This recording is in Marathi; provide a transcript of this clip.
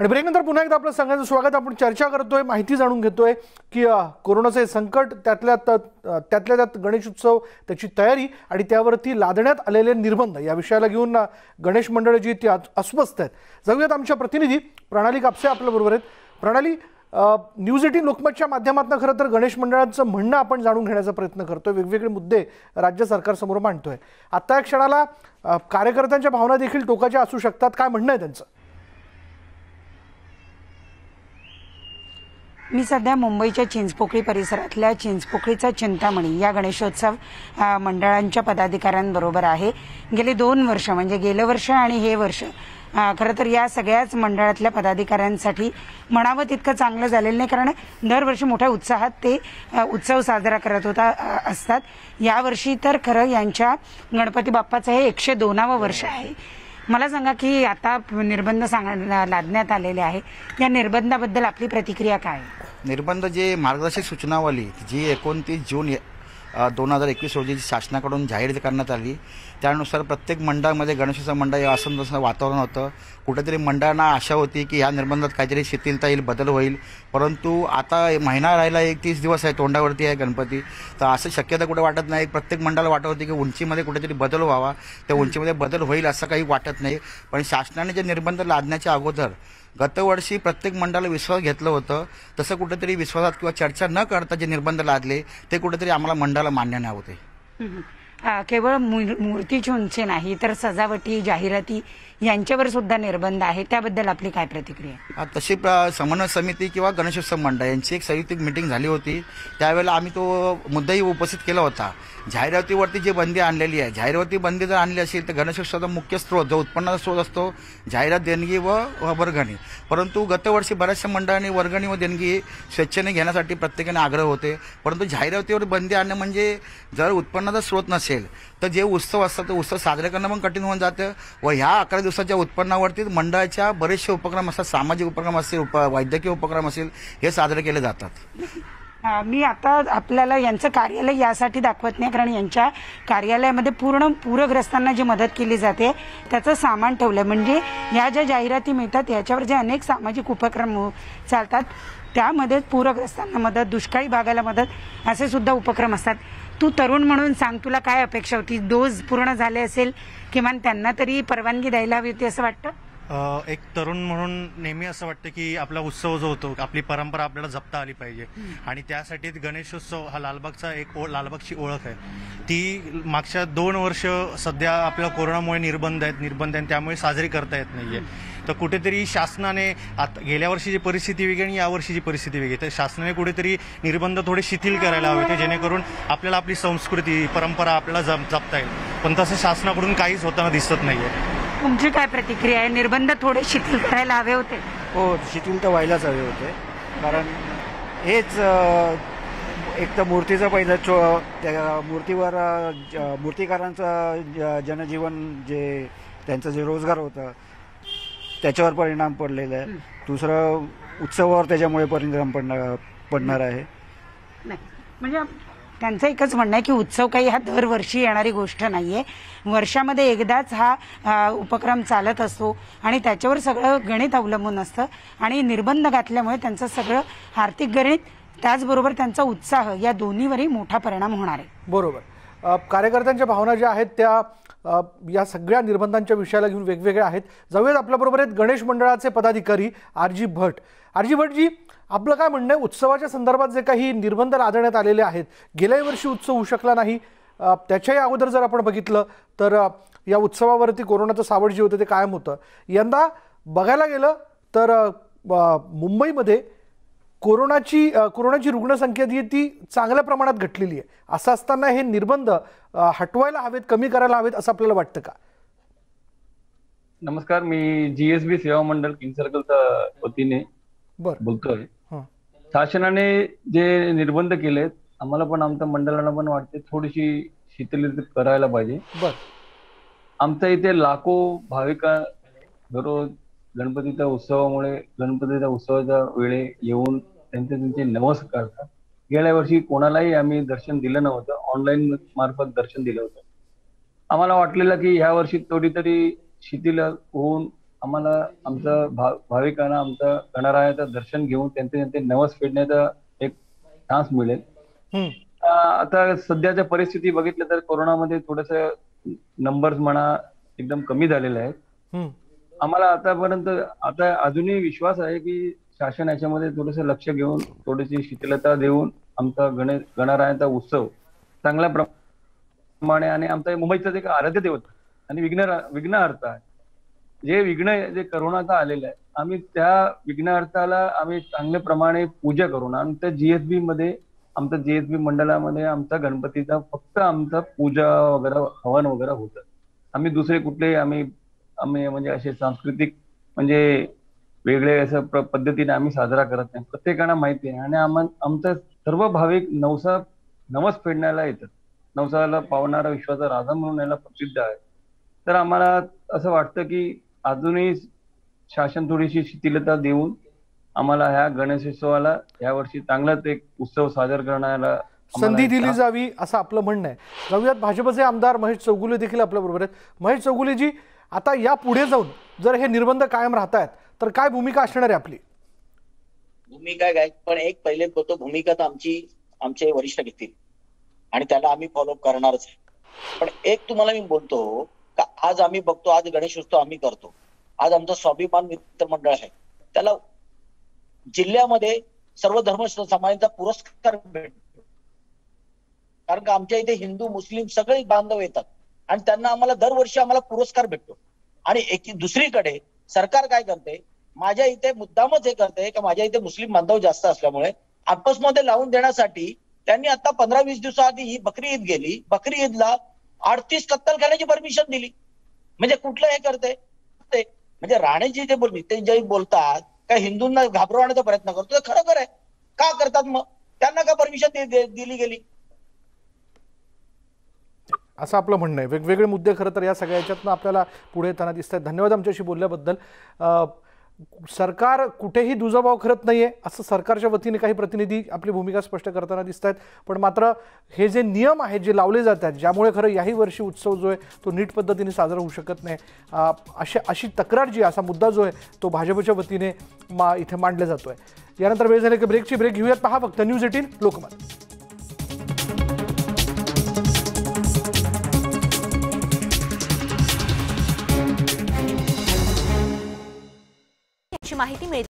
आणि ब्रेकनंतर पुन्हा एकदा आपलं सगळ्यांचं स्वागत. आपण चर्चा करतोय, माहिती जाणून घेतोय की कोरोनाचे संकट, त्यातल्या त्यात गणेश उत्सव, त्याची तयारी आणि त्यावरती लादण्यात आलेले निर्बंध या विषयाला घेऊन गणेश मंडळ जी ती अस्वस्थ आहेत. जाऊयात आमच्या प्रतिनिधी प्रणाली कापसे आपल्याबरोबर आहेत. प्रणाली, न्यूज 18 लोकमतच्या माध्यमातून खरं तर गणेश मंडळांचं म्हणणं आपण जाणून घेण्याचा प्रयत्न करतोय, वेगवेगळे मुद्दे राज्य सरकारसमोर मांडतोय. आता या क्षणाला कार्यकर्त्यांच्या भावना देखील टोकाच्या असू शकतात, काय म्हणणं आहे त्यांचं? मी सध्या मुंबईच्या चिंचपोकळी परिसरातल्या चिंचपोकळीचा चिंतामणी या गणेशोत्सव मंडळांच्या पदाधिकाऱ्यांबरोबर आहे. गेली 2 वर्ष म्हणजे गेलं वर्ष आणि हे वर्ष खरं तर या सगळ्याच मंडळातल्या पदाधिकाऱ्यांसाठी म्हणावं तितकं चांगलं झालेलं नाही, कारण दरवर्षी मोठ्या उत्साहात ते उत्सव साजरा करत असतात. यावर्षी तर खरं यांच्या गणपती बाप्पाचं हे 102वं वर्ष आहे. मला सांगा की आता निर्बंध लादण्यात आलेले आहे, या निर्बंधाबद्दल आपली प्रतिक्रिया काय? निर्बंध जे मार्गदर्शक सूचनावली जी 29 जून 2021 रोजी शासनाकडून जाहीर करण्यात आली, त्यानुसार प्रत्येक मंडळामध्ये गणेशोत्सव मंडळ या असंतोषाचं वातावरण होतं. कुठेतरी मंडळांना आशा होती की ह्या निर्बंधात काहीतरी शिथिलता येईल, बदल होईल, परंतु आता महिना राहिला, 30 दिवस आहे, तोंडावरती आहे गणपती, तर असं शक्यता कुठे वाटत नाही. प्रत्येक मंडळाला वाटत होती की उंचीमध्ये कुठेतरी बदल व्हावा, त्या उंचीमध्ये बदल होईल असं काही वाटत नाही. पण शासनाने जे निर्बंध लादण्याच्या अगोदर गतवर्षी प्रत्येक मंडळाला विश्वास घेतलं होतं, तसं कुठेतरी विश्वासात किंवा चर्चा न करता जे निर्बंध लादले ते कुठेतरी आम्हाला मंडळाला मान्य नाही होते. केवळ मूर्तीची उंची नाही तर सजावटी, जाहिराती यांच्यावर सुद्धा निर्बंध आहे, त्याबद्दल आपली काय प्रतिक्रिया? तशी समन्वय समिती किंवा गणेशोत्सव मंडळ यांची एक संयुक्त मीटिंग झाली होती, त्यावेळेला आम्ही तो मुद्दाही उपस्थित केला होता. जाहिरातीवरती जी बंदी आणलेली आहे, जाहिराती बंदी जर आणली असेल तर गणेशोत्सवाचा मुख्य स्रोत जो उत्पन्नाचा स्रोत असतो जाहिरात, देणगी व वर्गणी, परंतु गतवर्षी बऱ्याचशा मंडळांनी वर्गणी व देणगी स्वेच्छेने घेण्यासाठी प्रत्येकाने आग्रह होते, परंतु जाहिरातीवर बंदी आणणं म्हणजे जर उत्पन्नाचा स्रोत नसेल तर जे उत्सव असतात ते उत्सव साजरे करणं पण कठीण होऊन जातं. व ह्या 11 दिवसाच्या उत्पन्नावरती मंडळाच्या बरेचसे उपक्रम असतात, सामाजिक उपक्रम असतील, वैद्यकीय उपक्रम असतील, हे साजरे केले जातात. मी आता आपल्याला यांचं कार्यालय यासाठी दाखवत नाही, कारण यांच्या कार्यालयामध्ये पूर्ण पूरग्रस्तांना जी मदत केली जाते त्याचं सामान ठेवलं आहे. म्हणजे या ज्या जाहिराती मिळतात याच्यावर जे अनेक सामाजिक उपक्रम चालतात त्यामध्ये पूरग्रस्तांना मदत, दुष्काळी भागाला मदत असे सुद्धा उपक्रम असतात. तू तरुण म्हणून सांग, तुला काय अपेक्षा होती? डोस पूर्ण झाले असेल, किमान त्यांना तरी परवानगी द्यायला हवी होती असं वाटतं? एक तरुण म्हणून नेहमी असं वाटतं की आपला उत्सव जो होतो, आपली परंपरा आपल्याला जपता आली पाहिजे, आणि त्यासाठी गणेशोत्सव हा लालबागचा लालबागची ओळख आहे. ती मागच्या 2 वर्ष सध्या आपल्या कोरोनामुळे निर्बंध आहेत, त्यामुळे साजरी करता येत नाहीये. तर कुठेतरी शासनाने आता गेल्या वर्षीची परिस्थिती वेगळी आणि यावर्षीची परिस्थिती वेगळी, तर शासनाने कुठेतरी निर्बंध थोडे शिथिल करायला हवे ते, जेणेकरून आपल्याला आपली संस्कृती, परंपरा आपल्याला जपता येईल. पण तसं शासनाकडून काहीच होताना दिसत नाहीये. तुमची काय प्रतिक्रिया आहे? निर्बंध थोडे शिथिल करायला हवे होते? हो, शिथिल तर व्हायलाच हवे होते, कारण हेच एक तर मूर्तीचं पहिलं त्या मूर्तीवर मूर्तिकारांचं जनजीवन, जे त्यांचं जे रोजगार होतं त्याच्यावर परिणाम पडलेला आहे. दुसरं उत्सवावर त्याच्यामुळे परिणाम पडणार आहे. म्हणजे त्यांचं एकच म्हणणं आहे की उत्सव काही हा दरवर्षी येणारी गोष्ट नाहीये, वर्षामध्ये एकदाच हा उपक्रम चालत असतो आणि त्याच्यावर सगळं गणित अवलंबून असतं, आणि निर्बंध घातल्यामुळे त्यांचं सगळं आर्थिक गणित त्याचबरोबर त्यांचा उत्साह या दोन्हीवरही मोठा परिणाम होणार आहे. बरोबर. कार्यकर्त्यांच्या भावना ज्या आहेत त्या या सगळ्या निर्बंधांच्या विषयाला घेऊन वेगवेगळ्या आहेत. जाऊयात आपल्याबरोबर आहेत गणेश मंडळाचे पदाधिकारी आर.जी. भट. आर.जी. भटजी, आपलं काय म्हणणं आहे उत्सवाच्या संदर्भात जे काही निर्बंध लादण्यात आलेले आहेत? गेल्या वर्षी उत्सव होऊ शकला नाही, त्याच्याही अगोदर जर आपण बघितलं तर या उत्सवावरती कोरोनाचं सावट जे होतं ते कायम होतं. यंदा बघायला गेलं तर मुंबईमध्ये कोरोनाची रुग्णसंख्या जी ती चांगल्या प्रमाणात घटलेली आहे. असं असताना हे निर्बंध हटवायला हवेत, कमी करायला हवेत असं आपल्याला वाटतं का? नमस्कार, मी GSB सेवा मंडळ किंग सर्कलच्या वतीने बोलतोय. शासनाने जे निर्बंध केलेत, आम्हाला पण आमच्या मंडळाला पण वाटते थोडीशी शिथिल करायला पाहिजे. आमच्या इथे लाखो भाविका दररोज गणपतीच्या उत्सवाच्या वेळे येऊन त्यांचे नमस्कार करतात. गेल्या वर्षी कोणालाही आम्ही दर्शन दिलं नव्हतं, ऑनलाईन मार्फत दर्शन दिलं होतं. आम्हाला वाटलेलं की ह्या वर्षी थोडी तरी शिथिल होऊन आम्हाला आमचं भाविकांना आमचं गणरायाचं दर्शन घेऊन त्यांचे नवस फेडण्याचा एक चान्स मिळेल. आता सध्याच्या परिस्थिती बघितलं तर कोरोनामध्ये थोडस नंबर्स म्हणा एकदम कमी झालेले आहेत. आम्हाला आतापर्यंत आता अजूनही विश्वास आहे की शासन याच्यामध्ये थोडस लक्ष घेऊन थोडीशी शिथिलता देऊन आमचा गणरायाचा उत्सव चांगल्या प्रमाणे, आणि आमचा मुंबईचं एक आराध्य दैवत आणि विघ्नहर्ता आहे, जे विघ्न जे करोनाचा आलेलं आहे, आम्ही त्या विघ्नहर्ताला आम्ही चांगल्या प्रमाणे पूजा करून आमच्या जीएसबी मध्ये आमच्या जीएसबी मंडळामध्ये आमचा गणपतीचा फक्त आमचा पूजा वगैरे हवन वगैरे होतं. आम्ही दुसरे कुठले आम्ही म्हणजे असे सांस्कृतिक म्हणजे वेगळे असं पद्धतीने आम्ही साजरा करत नाही. प्रत्येकाला माहिती आहे आणि आमचं सर्व भाविक नवस फेडण्याला येतात. नवसाला पावणारा विश्वाचा राजा म्हणून याला प्रसिद्ध आहे. तर आम्हाला असं वाटतं की अजूनही शासन थोडीशी शिथिलता देऊन आम्हाला ह्या गणेशोत्सवाला यावर्षी चांगलाच एक उत्सव साजरा करण्याला संधी दिली जावी असं आपलं म्हणणं आहे. जाऊयात भाजपचे आमदार महेश चौगुले देखील आपल्या बरोबर आहेत. महेश चौगुलेजी, आता या पुढे जाऊन जर हे निर्बंध कायम राहत आहेत तर काय भूमिका असणार आहे आपली? भूमिका काय, पण एक पहिले बोलतो, भूमिका तर आमचे वरिष्ठ घेतील आणि त्याला आम्ही फॉलोअप करणारच आहे. पण एक तुम्हाला मी बोलतो का आज आम्ही बघतो, आज गणेशोत्सव आम्ही करतो, आज आमचा स्वाभिमान मित्र मंडळ आहे, त्याला जिल्ह्यामध्ये सर्व धर्म समाजाचा पुरस्कार भेटतो. कारण का आमच्या इथे हिंदू मुस्लिम सगळे बांधव येतात आणि त्यांना आम्हाला दरवर्षी आम्हाला पुरस्कार भेटतो. आणि दुसरीकडे सरकार काय करते, माझ्या इथे मुद्दामच हे करते की माझ्या इथे मुस्लिम बांधव जास्त असल्यामुळे आपसमध्ये लावून देण्यासाठी त्यांनी आता 15-20 दिवसाआधी ही बकरी ईद गेली, बकरी ईदला 38 कत्तलखान्याची परमिशन दिली. म्हणजे कुठलं हे करते ते, म्हणजे राणेजी जे बोलतात का हिंदूंना घाबरवण्याचा प्रयत्न करतो, ते खरोखर आहे. का करतात मग? त्यांना का परमिशन दिली गेली? असं आपलं म्हणणं आहे. वेगवेगळे मुद्दे खरं तर या सगळ्या याच्यातनं आपल्याला पुढे येताना दिसत आहेत. धन्यवाद आमच्याशी बोलल्याबद्दल. सरकार कुठेही दुजाभाव करत नाहीये असं सरकारच्या वतीने काही प्रतिनिधी आपली भूमिका स्पष्ट करताना दिसत आहेत. पण मात्र हे जे नियम आहेत जे लावले जात आहेत, ज्यामुळे खरं याही वर्षी उत्सव जो आहे तो नीट पद्धतीने साजरा होऊ शकत नाही, अशी तक्रार जी, असा मुद्दा जो आहे तो भाजपच्या वतीने इथे मांडला जातोय. यानंतर वेळ झाली की ब्रेक घेऊयात. पहा फक्त न्यूज 18 लोकमत. माहिती मिळते.